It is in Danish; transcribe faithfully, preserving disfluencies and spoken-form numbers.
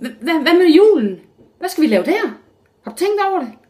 Hvad med julen? Hvad skal vi lave der? Har du tænkt over det?